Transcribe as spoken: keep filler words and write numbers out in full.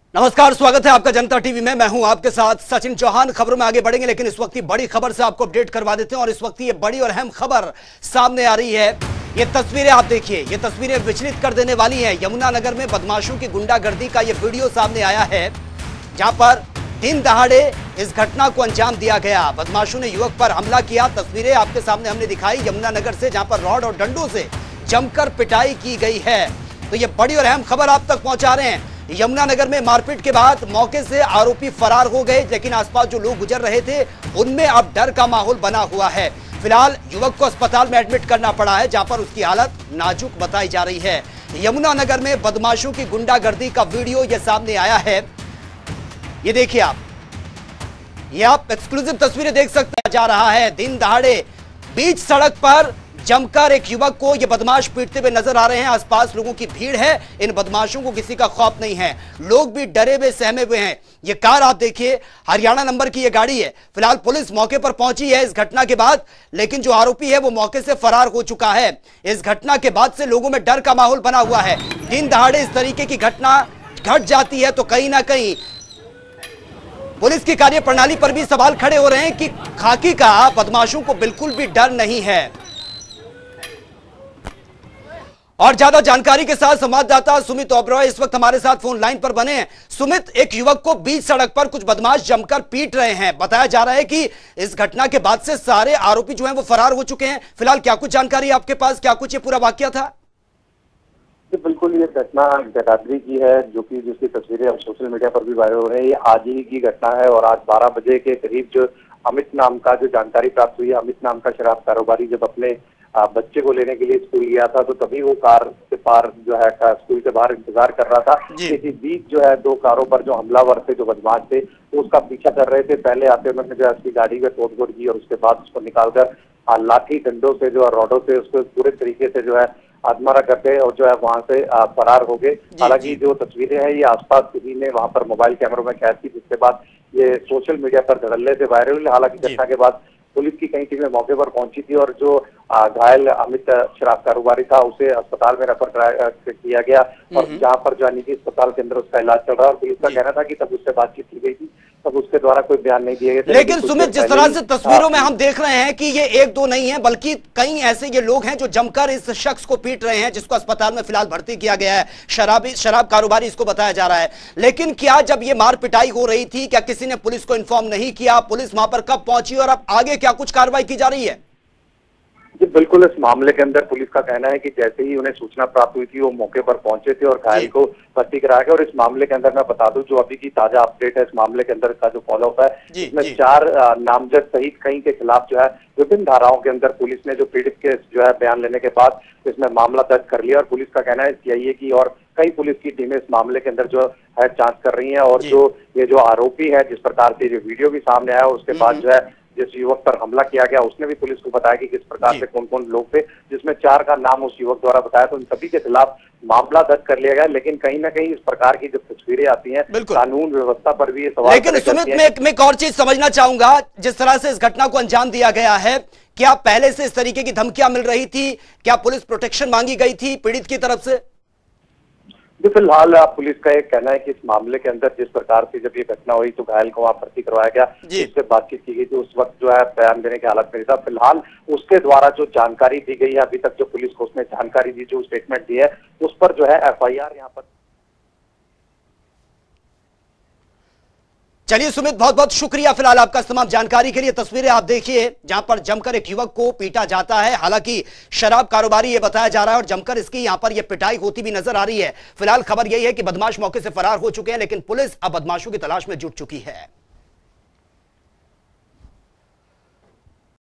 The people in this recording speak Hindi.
नमस्कार, स्वागत है आपका जनता टीवी में। मैं हूं आपके साथ सचिन चौहान। खबरों में आगे बढ़ेंगे, लेकिन इस वक्त की बड़ी खबर से आपको अपडेट करवा देते हैं। और इस वक्त ये बड़ी और अहम खबर सामने आ रही है। ये तस्वीरें आप देखिए, ये तस्वीरें विचलित कर देने वाली हैं। यमुनानगर में बदमाशों की गुंडागर्दी का ये वीडियो सामने आया है, जहां पर दिन दहाड़े इस घटना को अंजाम दिया गया। बदमाशों ने युवक पर हमला किया। तस्वीरें आपके सामने हमने दिखाई यमुनानगर से, जहां पर रॉड और डंडों से जमकर पिटाई की गई है। तो ये बड़ी और अहम खबर आप तक पहुंचा रहे हैं। यमुनानगर में मारपीट के बाद मौके से आरोपी फरार हो गए, लेकिन आसपास जो लोग गुजर रहे थे उनमें अब डर का माहौल बना हुआ है। फिलहाल युवक को अस्पताल में एडमिट करना पड़ा है, जहां पर उसकी हालत नाजुक बताई जा रही है। यमुनानगर में बदमाशों की गुंडागर्दी का वीडियो यह सामने आया है। ये देखिए आप, ये आप एक्सक्लूसिव तस्वीरें देख सकते जा रहा है। दिन दहाड़े बीच सड़क पर जमकर एक युवक को ये बदमाश पीटते हुए नजर आ रहे हैं। आसपास लोगों की भीड़ है, इन बदमाशों को किसी का खौफ नहीं है। लोग भी डरे हुए सहमे हुए हैं। ये कार आप देखिए, हरियाणा नंबर की ये गाड़ी है। फिलहाल पुलिस मौके पर पहुंची है इस घटना के बाद, लेकिन जो आरोपी है वो मौके से फरार हो चुका है। इस घटना के बाद से लोगों में डर का माहौल बना हुआ है। दिन दहाड़े इस तरीके की घटना घट जाती है तो कहीं ना कहीं पुलिस की कार्यप्रणाली पर भी सवाल खड़े हो रहे हैं कि खाकी का बदमाशों को बिल्कुल भी डर नहीं है। और ज्यादा जानकारी के साथ संवाददाता सुमित ओबरॉय इस वक्त हमारे साथ फोन लाइन पर बने हैं। सुमित, एक युवक को बीच सड़क पर कुछ बदमाश जमकर पीट रहे हैं। बताया जा रहा है कि इस घटना के बाद से सारे आरोपी जो हैं वो फरार हो चुके हैं। फिलहाल क्या कुछ जानकारी आपके पास, क्या कुछ ये पूरा वाकया था? बिल्कुल, ये घटना जगाधरी की है, जो कि जिसकी तस्वीरें अब सोशल मीडिया पर भी वायरल हो रही है। ये आज ही की घटना है और आज बारह बजे के करीब जो अमित नाम का जो जानकारी प्राप्त हुई है, अमित नाम का शराब कारोबारी जब अपने बच्चे को लेने के लिए स्कूल गया था, तो तभी वो कार से पार जो है स्कूल से बाहर इंतजार कर रहा था। इसी बीच जो है दो कारों पर जो हमलावर थे, जो बदमाश थे, वो उसका पीछा कर रहे थे। पहले आते उन्होंने जो है उसकी गाड़ी में तोड़फोड़ की और उसके बाद उसको निकालकर लाठी डंडों से जो है रॉडों से उसको पूरे तरीके से जो है आत्मारा करते और जो है वहां से फरार हो गए। हालांकि जो तस्वीरें हैं ये आसपास किसी ने वहां पर मोबाइल कैमरों में कैद की, जिसके बाद ये सोशल मीडिया पर धड़ल्ले से वायरल हुई। हालांकि घटना के बाद पुलिस की कई टीमें मौके पर पहुंची थी और जो घायल अमित शराब कारोबारी था उसे अस्पताल में रेफर किया गया और जहां पर जो निजी अस्पताल के अंदर उसका इलाज चल रहा है। और पुलिस का कहना था कि तब उससे बातचीत की गई थी, तब उसके द्वारा कोई बयान नहीं दिए गए थे। लेकिन सुमित, जिस तरह से तस्वीरों में हम देख रहे हैं कि ये एक दो नहीं है, बल्कि कई ऐसे ये लोग हैं जो जमकर इस शख्स को पीट रहे हैं, जिसको अस्पताल में फिलहाल भर्ती किया गया है। शराबी शराब कारोबारी इसको बताया जा रहा है। लेकिन क्या जब ये मार पिटाई हो रही थी, क्या किसी ने पुलिस को इन्फॉर्म नहीं किया? पुलिस वहां पर कब पहुंची और अब आगे क्या कुछ कार्रवाई की जा रही है? जी बिल्कुल, इस मामले के अंदर पुलिस का कहना है कि जैसे ही उन्हें सूचना प्राप्त हुई थी वो मौके पर पहुंचे थे और घायल को भर्ती कराया गया। और इस मामले के अंदर मैं बता दूं, जो अभी की ताजा अपडेट है इस मामले के अंदर का जो फॉलोअप है, इसमें चार नामजद सहित कई के खिलाफ जो है विभिन्न धाराओं के अंदर पुलिस ने जो पीड़ित के जो है बयान लेने के बाद इसमें मामला दर्ज कर लिया। और पुलिस का कहना है सीआईए की और कई पुलिस की टीमें इस मामले के अंदर जो है जांच कर रही हैं। और जो ये जो आरोपी है, जिस प्रकार से जो वीडियो भी सामने आया, उसके बाद जो है जिस युवक पर हमला किया गया उसने भी पुलिस को बताया कि किस प्रकार से कौन कौन लोग थे, जिसमें चार का नाम उस युवक द्वारा बताया। तो उन सभी के खिलाफ मामला दर्ज कर लिया गया। लेकिन कहीं ना कहीं इस प्रकार की जब तस्वीरें आती हैं, कानून व्यवस्था पर भी ये सवाल। लेकिन सुमित, मैं मैं एक और चीज समझना चाहूंगा। जिस तरह से इस घटना को अंजाम दिया गया है, क्या पहले से इस तरीके की धमकियां मिल रही थी? क्या पुलिस प्रोटेक्शन मांगी गई थी पीड़ित की तरफ से? फिलहाल पुलिस का एक कहना है कि इस मामले के अंदर जिस प्रकार से जब ये घटना हुई तो घायल को वहां भर्ती करवाया गया, उससे बातचीत की गई थी। उस वक्त जो है बयान देने की हालत में था। फिलहाल उसके द्वारा जो जानकारी दी गई है, अभी तक जो पुलिस को उसने जानकारी दी, जो स्टेटमेंट दी है, उस पर जो है एफ आई आर यहाँ पर। चलिए सुमित, बहुत बहुत शुक्रिया फिलहाल आपका तमाम जानकारी के लिए। तस्वीरें आप देखिए जहां पर जमकर एक युवक को पीटा जाता है। हालांकि शराब कारोबारी ये बताया जा रहा है और जमकर इसकी यहां पर ये पिटाई होती भी नजर आ रही है। फिलहाल खबर यही है कि बदमाश मौके से फरार हो चुके हैं, लेकिन पुलिस अब बदमाशों की तलाश में जुट चुकी है।